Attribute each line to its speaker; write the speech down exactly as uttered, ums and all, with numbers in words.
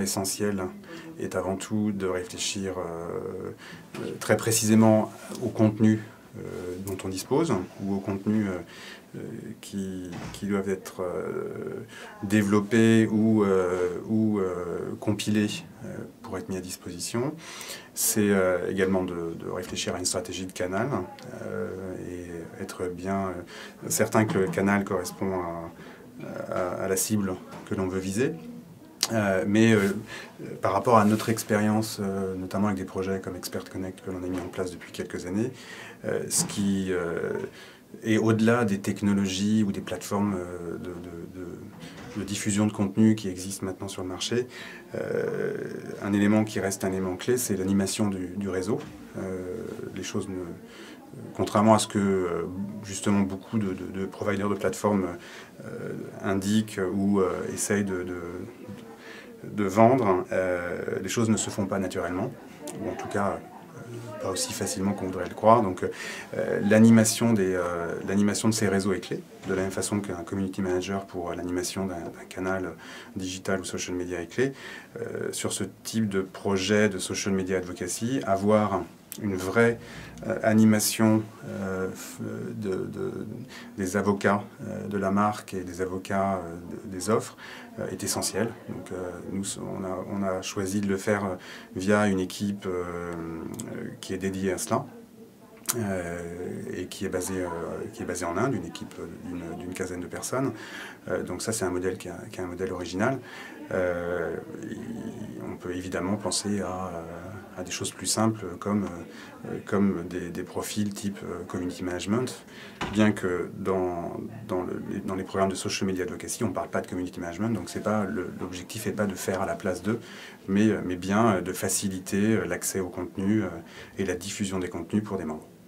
Speaker 1: L'essentiel est avant tout de réfléchir euh, très précisément au contenu euh, dont on dispose ou aux contenus euh, qui, qui doivent être euh, développés ou, euh, ou euh, compilés euh, pour être mis à disposition. C'est euh, également de, de réfléchir à une stratégie de canal euh, et être bien euh, certain que le canal correspond à, à, à la cible que l'on veut viser. Euh, mais euh, par rapport à notre expérience, euh, notamment avec des projets comme Expert Connect que l'on a mis en place depuis quelques années, euh, ce qui euh, est au-delà des technologies ou des plateformes euh, de, de, de, de diffusion de contenu qui existent maintenant sur le marché, euh, un élément qui reste un élément clé, c'est l'animation du, du réseau. Euh, les choses ne... Contrairement à ce que justement beaucoup de, de, de providers de plateformes euh, indiquent ou euh, essayent de, de, de vendre, euh, les choses ne se font pas naturellement, ou en tout cas euh, pas aussi facilement qu'on voudrait le croire. Donc euh, l'animation euh, l'animation de ces réseaux est clé, de la même façon qu'un community manager pour l'animation d'un canal digital ou social media est clé. Euh, sur ce type de projet de social media advocacy, avoir une vraie euh, animation euh, de, de, des avocats euh, de la marque et des avocats euh, de, des offres euh, est essentiel. Donc, euh, nous, on a, on a choisi de le faire euh, via une équipe euh, qui est dédiée à cela. Euh, et qui est, basé, euh, qui est basé en Inde, une équipe d'une quinzaine de personnes. Euh, donc ça, c'est un modèle qui, a, qui est un modèle original. Euh, on peut évidemment penser à, à des choses plus simples comme, euh, comme des, des profils type euh, community management, bien que dans, dans, le, dans les programmes de social media advocacy, on ne parle pas de community management, donc l'objectif n'est pas de faire à la place d'eux, mais, mais bien de faciliter l'accès au contenu et la diffusion des contenus pour des membres.